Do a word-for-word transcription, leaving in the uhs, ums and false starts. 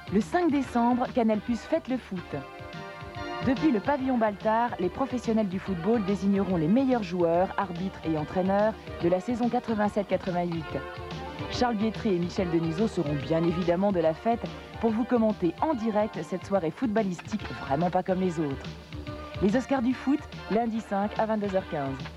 Le cinq décembre, Canal+ fête le foot. Depuis le pavillon Baltard, les professionnels du football désigneront les meilleurs joueurs, arbitres et entraîneurs de la saison quatre-vingt-sept quatre-vingt-huit. Charles Biétry et Michel Denisot seront bien évidemment de la fête pour vous commenter en direct cette soirée footballistique vraiment pas comme les autres. Les Oscars du foot, lundi cinq à vingt-deux heures quinze.